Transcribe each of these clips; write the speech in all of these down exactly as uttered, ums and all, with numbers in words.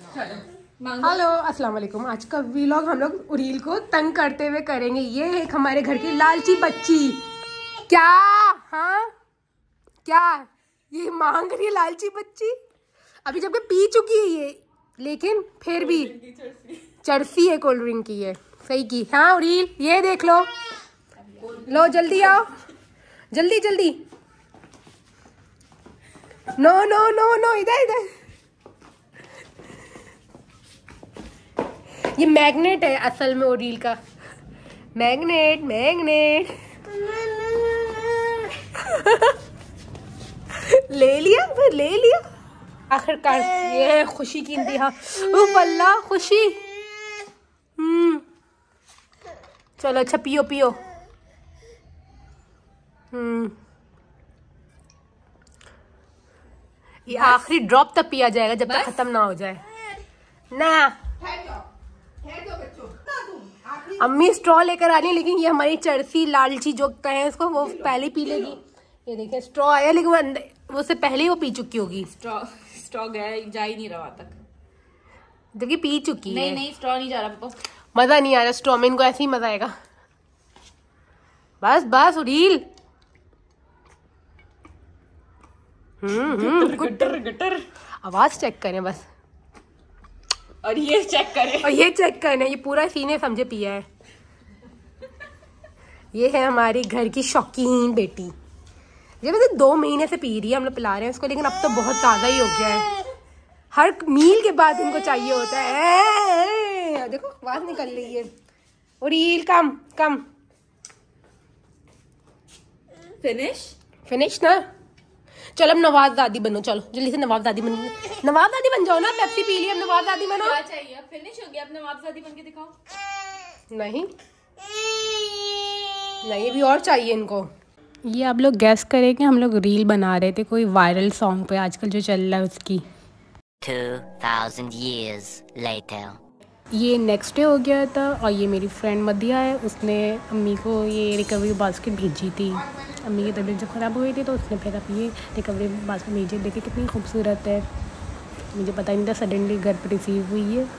Hello अस्सलाम वालेकुम। आज का व्लॉग हम लोग उरील को तंग करते हुए करेंगे। ये है हमारे घर की लालची बच्ची। क्या? हाँ क्या ये मांग रही है लालची बच्ची? अभी जबकि पी चुकी है ये, लेकिन फिर भी चरसी है कोल्ड ड्रिंक की है। सही की। हाँ उरील ये देख लो, लो जल्दी आओ, जल्दी जल्दी। नो नो नो नो, इधर इधर। ये मैग्नेट है असल में उरील का। मैग्नेट मैग्नेट ले लिया, फिर ले लिया आखिरकार। ये है खुशी की इंतहा। उफ अल्लाह खुशी। हम्म चलो अच्छा पियो पियो। हम्म ये आखिरी ड्रॉप तक पिया जाएगा जब तक खत्म ना हो जाए ना। अम्मी स्ट्रॉ लेकर आ रही है, लेकिन ये हमारी चरसी लालची जो कहें उसको, वो पहले पी लेगी। ये देखिए स्ट्रॉ आया, लेकिन वो अंदर वो से पहले ही वो पी चुकी होगी। स्ट्रॉ स्ट्रॉ गया, जा ही नहीं रहा तक। देखिए पी चुकी नहीं है। नहीं स्ट्रॉ नहीं जा रहा पापा। मजा नहीं आ रहा स्ट्रॉ में, इनको ऐसे ही मजा आएगा। बस बस उरील। हम्म हम्म गटर गटर आवाज चेक करें बस। और ये चेक करें, और ये चेक करना, ये पूरा सीने समझे पिया है। ये है हमारी घर की शौकीन बेटी। ये वैसे दो महीने से पी रही है, हम लोग पिला रहे हैं उसको, लेकिन अब तो बहुत ज्यादा ही हो गया है। हर मील के बाद इनको चाहिए होता है। देखो आवाज निकल रही है। उरील कम कम। फिनिश फिनिश ना। चलो अब नवाज दादी बनो, चलो जल्दी से नवाब दादी बनो। नवाब दादी बन जाओ ना, पेप्सी पी ली, अब नवाब दादी बनो। क्या चाहिए? अब फिनिश हो गया, अब नवाबजादी बन के दिखाओ। नहीं नहीं अभी और चाहिए इनको। ये आप लोग गैस करें कि हम लोग रील बना रहे थे कोई वायरल सॉन्ग पे आजकल जो चल रहा है उसकी। two thousand years later. ये नेक्स्ट डे हो गया था, और ये मेरी फ्रेंड मदिया है, उसने अम्मी को ये रिकवरी बास्केट भेजी थी। अम्मी की तबीयत जब ख़राब हो गई थी तो उसने फिर अब ये रिकवरी बास्केट भेजी। देखिए कितनी खूबसूरत है, मुझे पता नहीं था, सडनली घर पर रिसीव हुई है।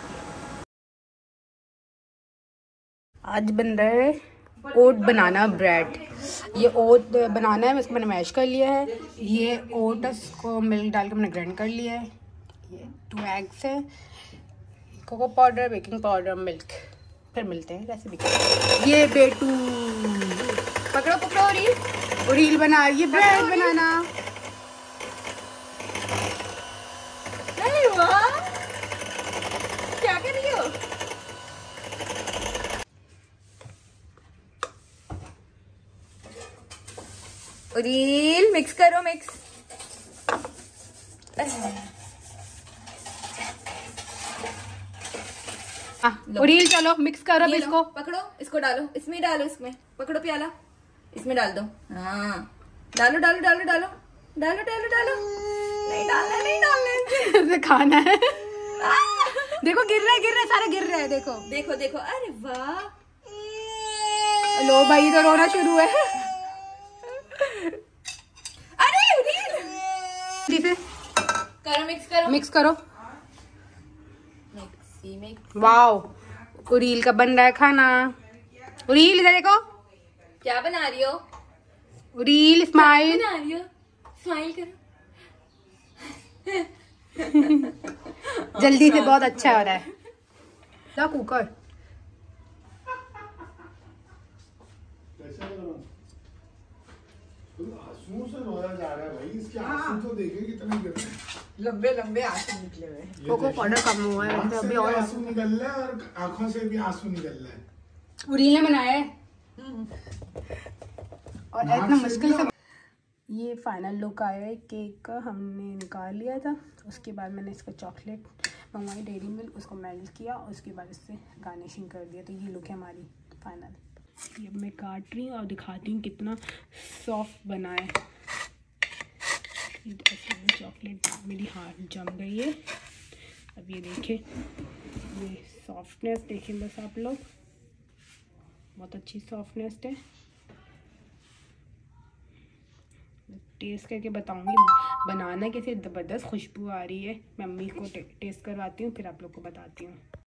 आज बन रहा है ओट बनाना ब्रेड। ये ओट बनाना है, इसको मैंने मैश कर लिया है। ये ओट्स को मिल्क डाल के मैंने ग्राइंड कर लिया है। ये टू एग्स है, cocoa powder, baking powder, milk. फिर मिलते हैं रेसिपी। ये बेटू पकड़ो पकड़ो उरील। उरील बना रही है ब्रेड बनाना। अरे वाह, क्या कर रही हो? उरील मिक्स करो, मिक्स। उरील चलो मिक्स करो अब इसको। पकड़ो, इसको डालो, इसमें डालो, इसमें पकड़ो प्याला, इसमें डाल दो। हाँ डालो डालो डालो डालो डालो डालो डालो। नहीं डालना, नहीं डालना, इसे खाना है। देखो गिर रहा है, गिर रहा है, सारा गिर रहा है। देखो देखो देखो, अरे वाह। लो भाई तो रोना शुरू है। अरे उरील इसे करो, मिक्स करो, मिक्स करो। मिक्सी में। वाओ उरील का बन रहा है खाना। उरील इधर देखो। क्या बना रही हो? उरील स्माइल। बना रही हो, स्माइल करो। जल्दी से, बहुत अच्छा हो रहा है। ला कुकर। आंसू से रोया जा रहा है भाई, इसके आंसू तो देखे कितने गिर रहे हैं। लंबे लंबे आंसू निकले हुए। कोको पाउडर कम हुआ है आँख से अभी भी और। आंसू निकल रहे हैं और आंखों से भी आंसू निकल रहे हैं। उरील ने बनाया है और इतना मुश्किल से। ये फाइनल लुक आया है केक का, हमने निकाल लिया था। उसके बाद मैंने इसका चॉकलेट मंगवाई डेयरी मिल्क, उसको मेल्ट किया और उसके बाद इससे गार्निशिंग कर दिया। तो ये लुक है हमारी फाइनल। ये अब मैं काट रही हूँ और दिखाती हूँ कितना सॉफ्ट बना है। चॉकलेट मेरी हाथ जम गई है। अब ये देखें, ये सॉफ्टनेस देखें बस आप लोग, बहुत अच्छी सॉफ्टनेस है। टेस्ट करके बताऊंगी बनाना कैसे ज़बरदस्त खुशबू आ रही है। मम्मी को टे, टेस्ट करवाती हूँ फिर आप लोग को बताती हूँ।